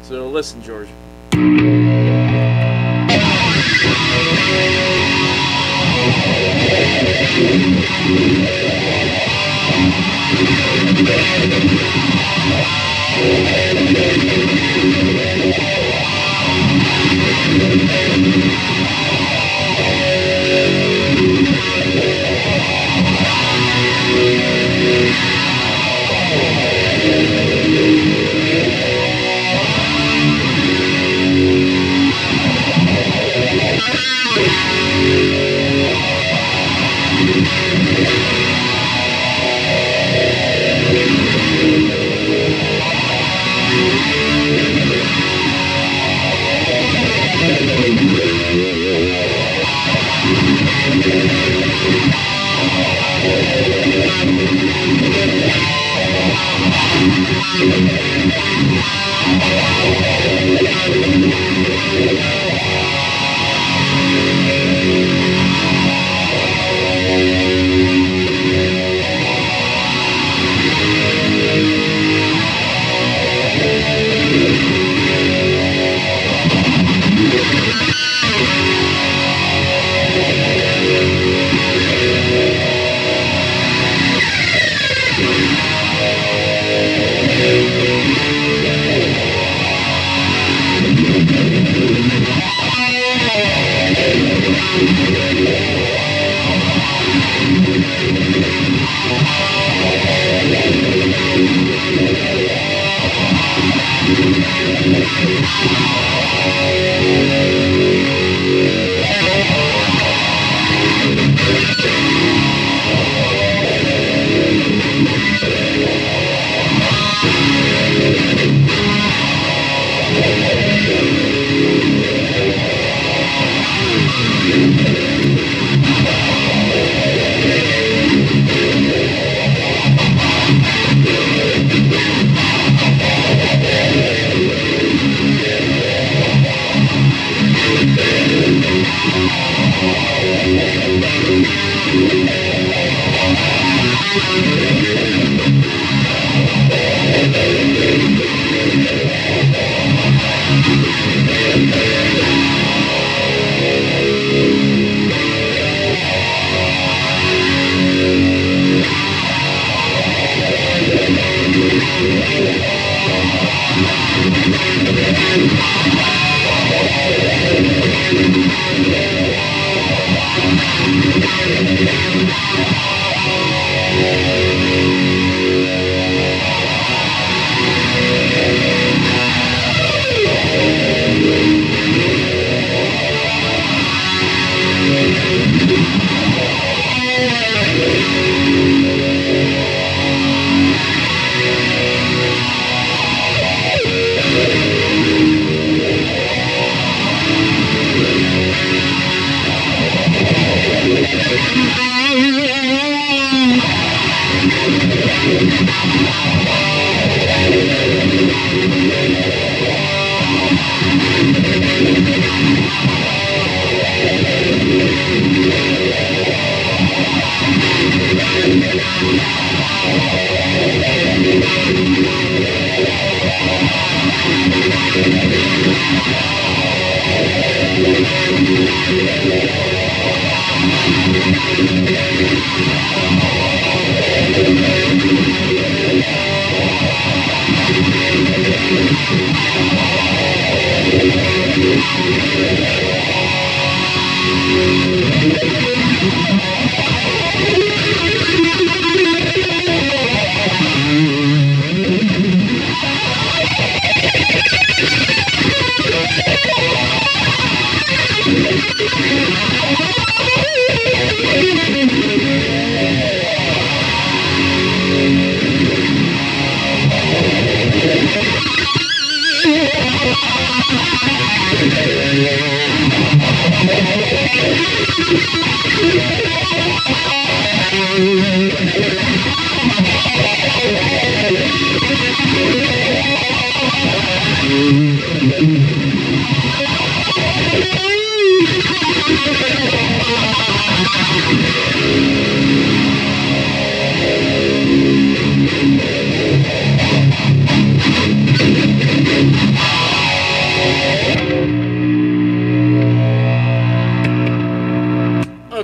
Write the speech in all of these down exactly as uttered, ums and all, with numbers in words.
So listen, George.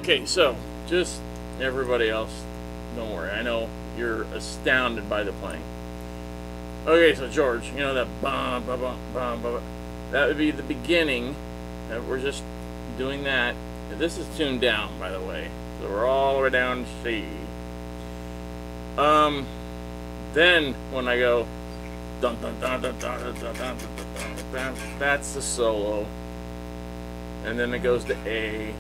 Okay, so just everybody else, don't worry. I know you're astounded by the playing. Okay, so George, you know that bum bum bum bum bum. That would be the beginning. Uh, we're just doing that. This is tuned down, by the way, so we're all the way down to C. Um, then when I go dun dun dun dun dun dun dun dun dun dun, that's the solo, and then it goes to A,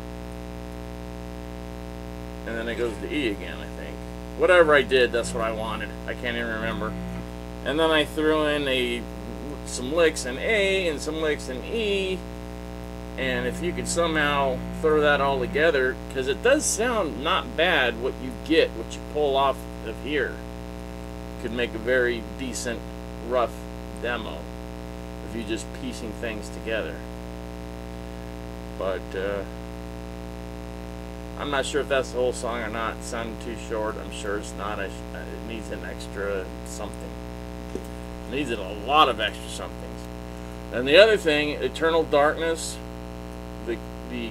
and then it goes to E again. I think whatever I did, that's what I wanted. I can't even remember. And then I threw in a some licks in A and some licks in E. And if you could somehow throw that all together, because it does sound not bad, what you get, what you pull off of here, could make a very decent, rough demo if you're just piecing things together. But uh, I'm not sure if that's the whole song or not. It sounded too short. I'm sure it's not. It needs an extra something. It needs a lot of extra somethings. And the other thing, Eternal Darkness, the the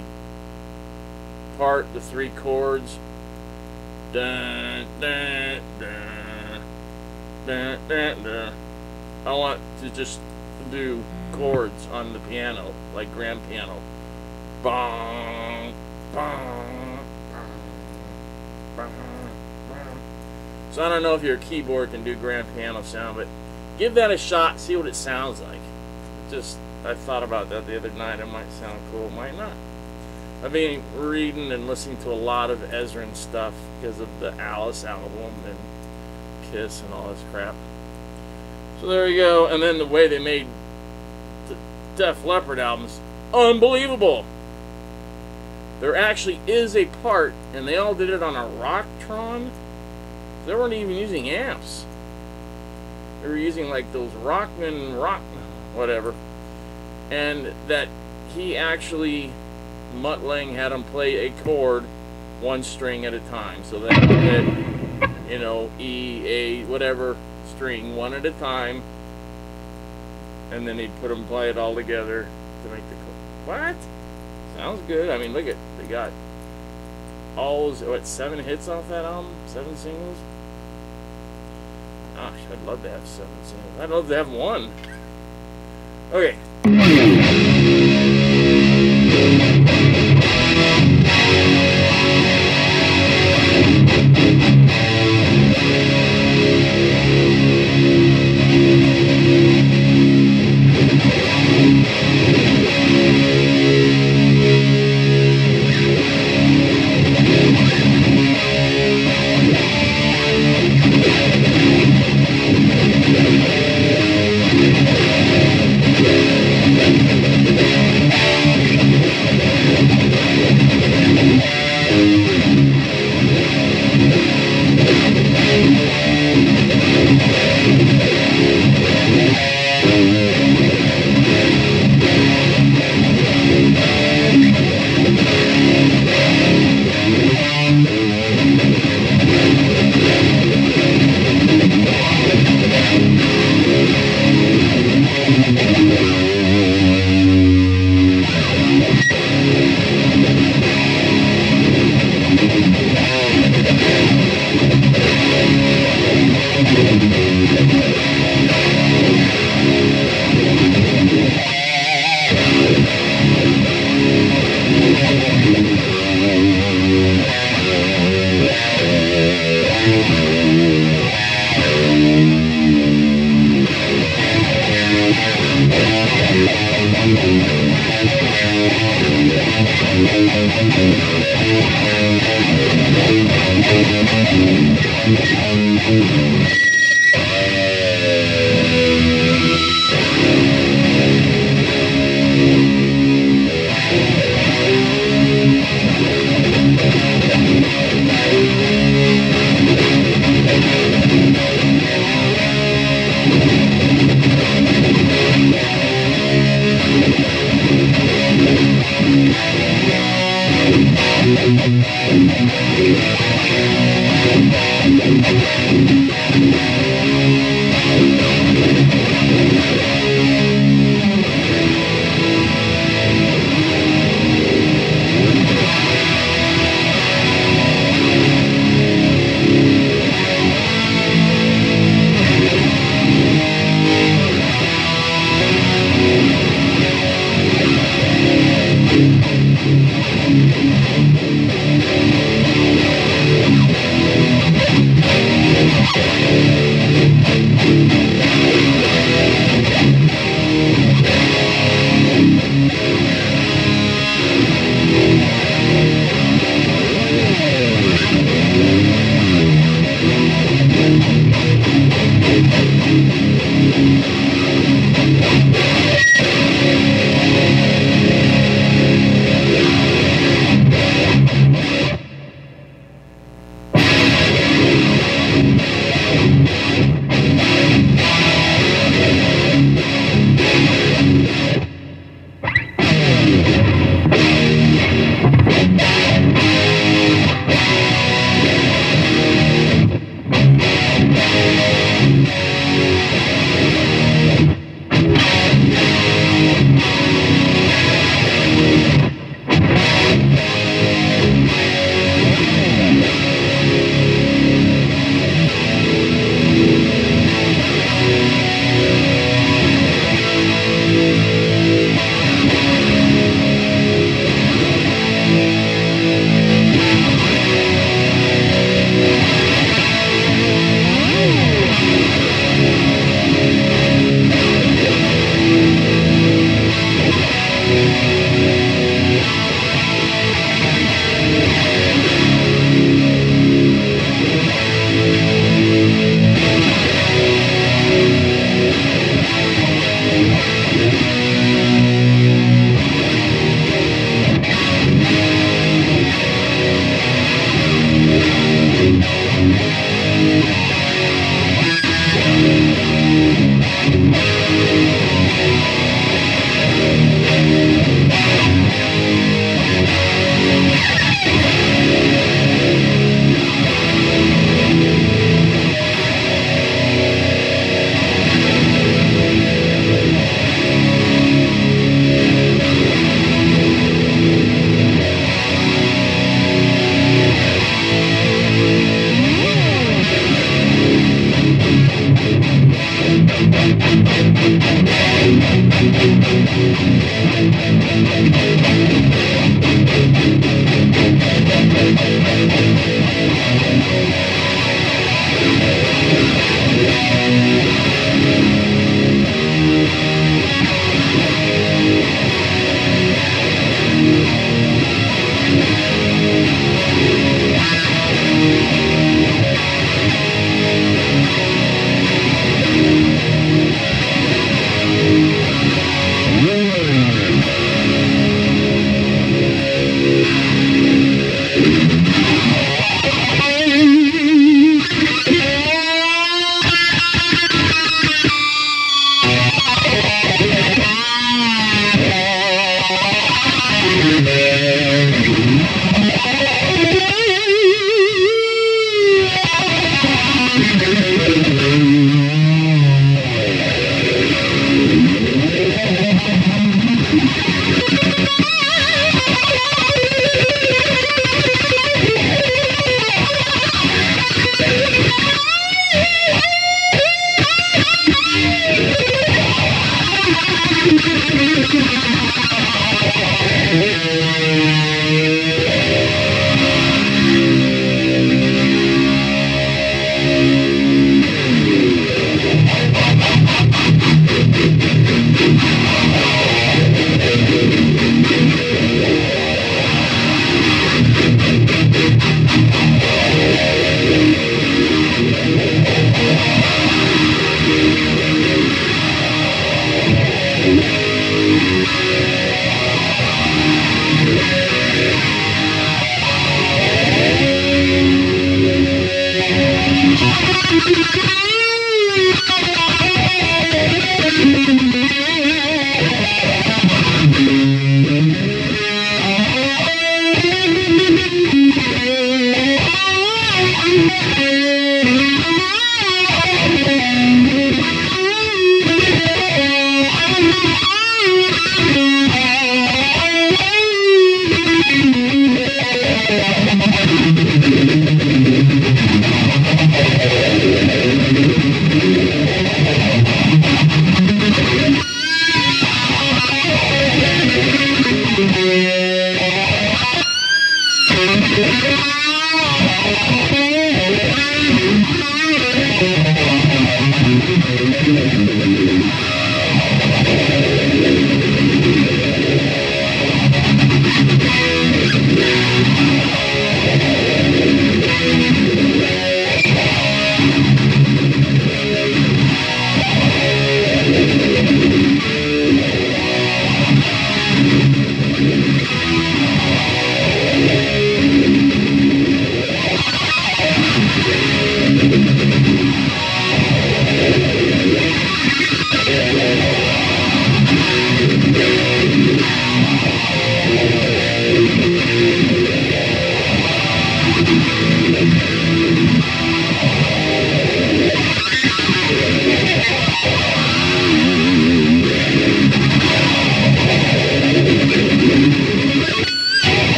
part, the three chords, dun, dun, dun, dun, dun, dun. I want to just do chords on the piano, like grand piano. Bong, bong, bong, bong. So I don't know if your keyboard can do grand piano sound, but give that a shot, see what it sounds like. Just, I thought about that the other night. It might sound cool, it might not. I've been reading and listening to a lot of Ezra and stuff because of the Alice album and Kiss and all this crap. So there you go. And then the way they made the Def Leppard albums, unbelievable. There actually is a part, and they all did it on a Rocktron. They weren't even using amps. They were using like those Rockman rock whatever, and that he actually, Mutt Lange had him play a chord one string at a time, so that he hit, you know, E, A, whatever string one at a time, and then he'd put them play it all together to make the chord. What? Sounds good. I mean, look at, they got all those, what, seven hits off that album? Seven singles? Gosh, I'd love to have seven singles. I'd love to have one. Okay. Thank you.